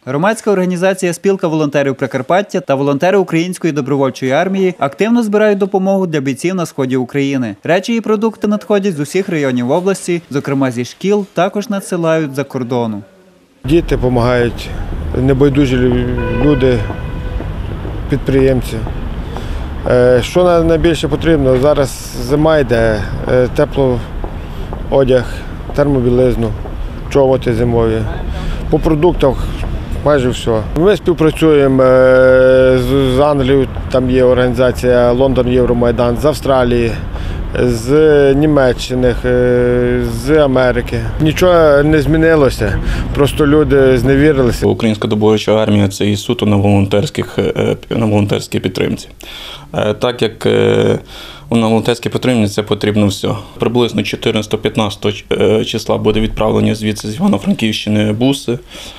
Громадська організація «Спілка волонтерів Прикарпаття» та волонтери Української добровольчої армії активно збирають допомогу для бійців на сході України. Речі і продукти надходять з усіх районів області, зокрема зі шкіл, також надсилають з-за кордону. Діти допомагають, небайдужі люди, підприємці. Що найбільше потрібно? Зараз зима йде, теплий одяг, термобілизну, чоботи зимові. По продуктах майже все. Ми співпрацюємо з Англією, там є організація Лондон Євромайдан, з Австралії, з Німеччини, з Америки. Нічого не змінилося, просто люди зневірилися. Українська добровольча армія – це і суто на волонтерській підтримці. Так як на волонтерській підтримці це потрібно все. Приблизно 14-15 числа буде відправлення звідси з Івано-Франківщини буси.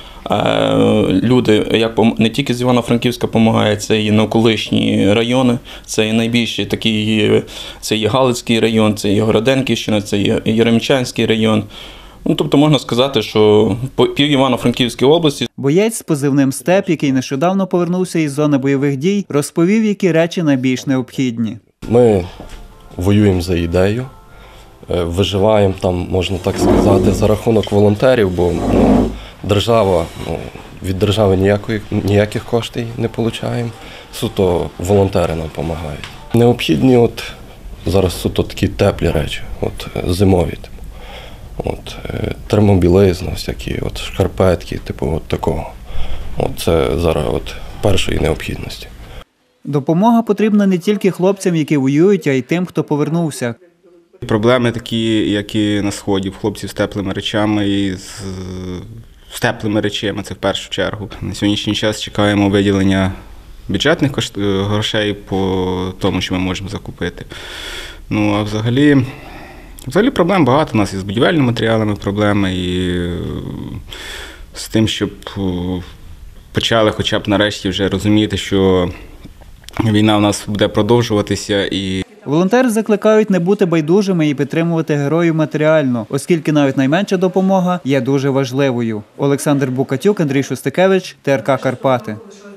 Люди не тільки з Івано-Франківська допомагають, це і навколишні райони, це і найбільші такі, це і Галицький район, це і Городенківщина, це і Яремчанський район. Тобто можна сказати, що пів Івано-Франківської області. Боєць з позивним «Степ», який нещодавно повернувся із зони бойових дій, розповів, які речі найбільш необхідні. Ми воюємо за ідею, виживаємо там, можна так сказати, за рахунок волонтерів, бо держава, від держави ніяких коштів не отримуємо, суто волонтери нам допомагають. Необхідні зараз суто такі теплі речі, зимові. Термобілизна, всякі, шкарпетки, такого. Це зараз першої необхідності. Допомога потрібна не тільки хлопцям, які воюють, а й тим, хто повернувся. Проблеми такі, як і на Сході, в хлопців з теплими речами і з теплими речами, це в першу чергу. На сьогоднішній час чекаємо виділення бюджетних грошей по тому, що ми можемо закупити. А взагалі проблем багато. У нас і з будівельними матеріалами проблеми, і з тим, щоб почали хоча б нарешті вже розуміти, що війна у нас буде продовжуватися. Волонтери закликають не бути байдужими і підтримувати героїв матеріально, оскільки навіть найменша допомога є дуже важливою. Олександр Букатюк, Андрій Шостикевич, ТРК Карпати.